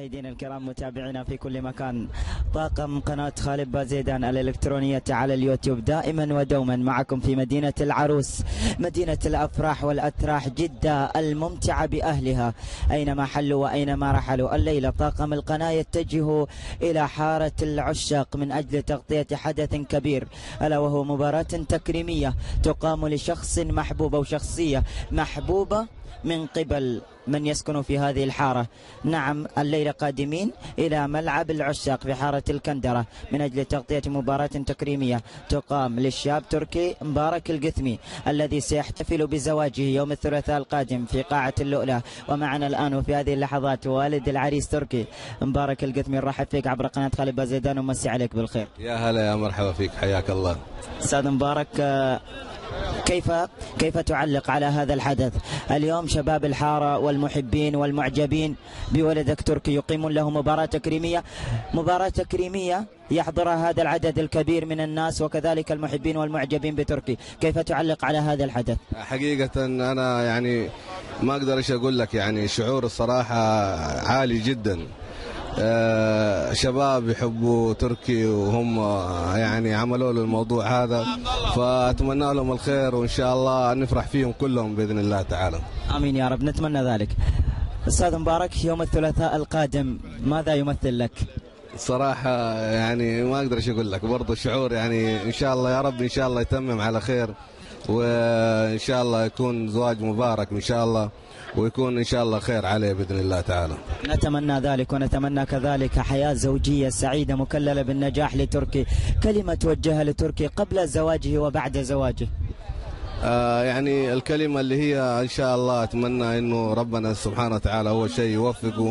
مشاهدينا الكرام متابعينا في كل مكان، طاقم قناة خالد بازيدان الإلكترونية على اليوتيوب دائما ودوما معكم في مدينة العروس، مدينة الأفراح والأتراح، جدة الممتعة بأهلها أينما حلوا وأينما رحلوا. الليلة طاقم القناة يتجه إلى حارة العشاق من أجل تغطية حدث كبير، ألا وهو مباراة تكريمية تقام لشخص محبوب أو شخصية محبوبة من قبل من يسكن في هذه الحارة. نعم، الليلة قادمين إلى ملعب العشاق في حارة الكندرة من أجل تغطية مباراة تكريمية تقام للشاب تركي مبارك القثمي الذي سيحتفل بزواجه يوم الثلاثاء القادم في قاعة اللؤلؤة. ومعنا الآن وفي هذه اللحظات والد العريس تركي مبارك القثمي. نرحب فيك عبر قناة خالد بازيدان ومسي عليك بالخير. يا هلا، يا مرحبا فيك، حياك الله. أستاذ مبارك، كيف تعلق على هذا الحدث اليوم؟ شباب الحارة والمحبين والمعجبين بولدك تركي يقيمون له مباراة تكريمية يحضرها هذا العدد الكبير من الناس وكذلك المحبين والمعجبين بتركي. كيف تعلق على هذا الحدث؟ حقيقة أنا يعني ما أقدر إيش أقول لك، يعني شعور الصراحة عالي جدا. شباب يحبوا تركي وهم يعني عملوا له الموضوع هذا، فأتمنى لهم الخير وإن شاء الله نفرح فيهم كلهم بإذن الله تعالى. آمين يا رب، نتمنى ذلك. أستاذ مبارك، يوم الثلاثاء القادم ماذا يمثل لك؟ صراحة يعني ما أقدر إيش أقول لك، برضه شعور يعني إن شاء الله يا رب إن شاء الله يتمم على خير، وإن شاء الله يكون زواج مبارك إن شاء الله، ويكون إن شاء الله خير عليه بإذن الله تعالى. نتمنى ذلك، ونتمنى كذلك حياة زوجية سعيدة مكللة بالنجاح لتركي. كلمة توجهها لتركي قبل زواجه وبعد زواجه. يعني الكلمة اللي هي إن شاء الله أتمنى إنه ربنا سبحانه وتعالى هو شيء يوفقه،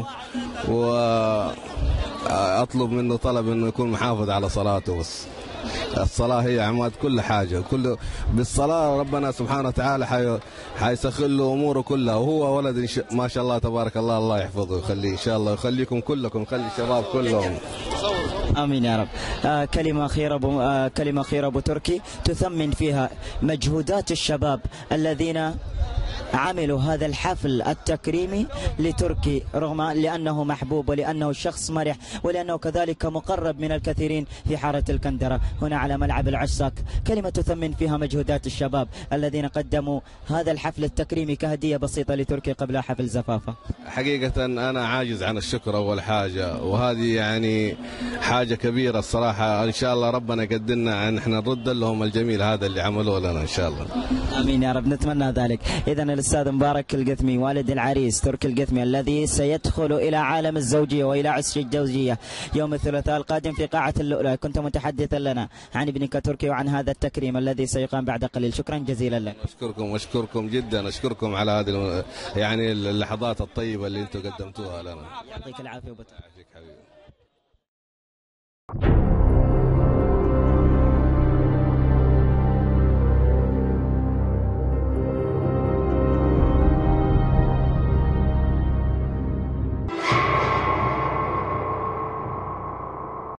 وأطلب منه طلب إنه يكون محافظ على صلاته. بس الصلاة هي عماد كل حاجة، بالصلاة ربنا سبحانه وتعالى حيسخر له أموره كلها، وهو ولد ما شاء الله تبارك الله، الله يحفظه ويخليه إن شاء الله، يخليكم كلكم، يخلي الشباب كلهم. آمين يا رب. كلمة أخيرة أبو تركي تثمن فيها مجهودات الشباب الذين عملوا هذا الحفل التكريمي لتركي، رغم لأنه محبوب ولأنه شخص مرح ولأنه كذلك مقرب من الكثيرين في حارة الكندرة هنا على ملعب العشاق. كلمة تثمن فيها مجهودات الشباب الذين قدموا هذا الحفل التكريمي كهدية بسيطة لتركي قبل حفل زفافه. حقيقة أنا عاجز عن الشكر أول حاجة، وهذه يعني حاجة كبيرة الصراحة. إن شاء الله ربنا يقدرنا نحن نرد لهم الجميل هذا اللي عملوه لنا إن شاء الله. آمين يا رب، نتمنى ذلك. إذن الأستاذ مبارك القثمي والد العريس تركي القثمي الذي سيدخل إلى عالم الزوجية وإلى عرس الزوجية يوم الثلاثاء القادم في قاعة اللؤلؤة، كنت متحدثا لنا عن ابنك تركي وعن هذا التكريم الذي سيقام بعد قليل. شكرا جزيلا لك. أشكركم جدا، أشكركم على هذه يعني اللحظات الطيبة اللي أنتم قدمتوها لنا. يعطيك العافية وبتوفيق.